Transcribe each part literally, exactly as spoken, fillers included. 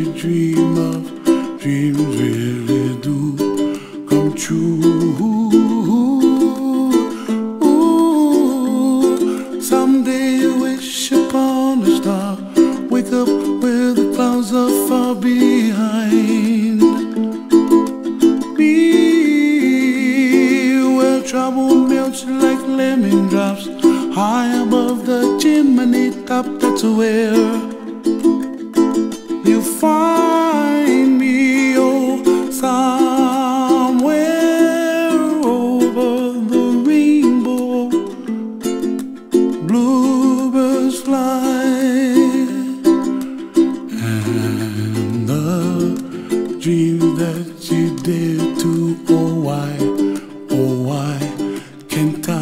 dream of, dreams really do come true. Ooh, someday you wish upon a star, wake up where the clouds are far behind. Be where trouble melts like lemon drops, high above the chimney top. That's where you find me, oh, somewhere over the rainbow. Bluebirds fly, and the dream that you dare to, oh why, oh why can't I?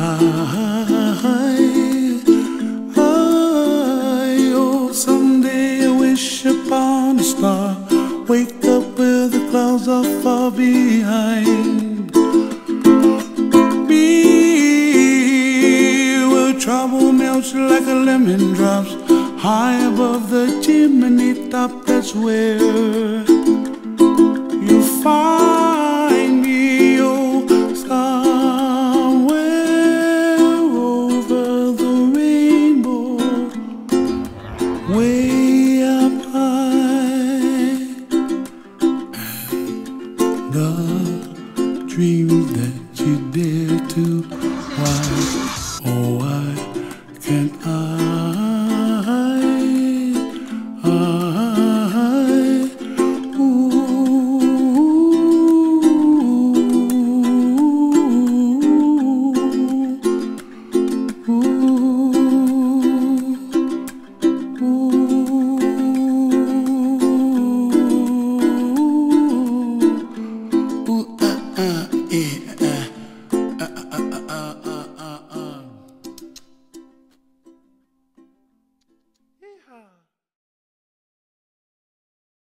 Upon a star, wake up where the clouds are far behind. Be where trouble melts like a lemon drops, high above the chimney top. That's where you find me, oh, somewhere over the rainbow, way the dreams that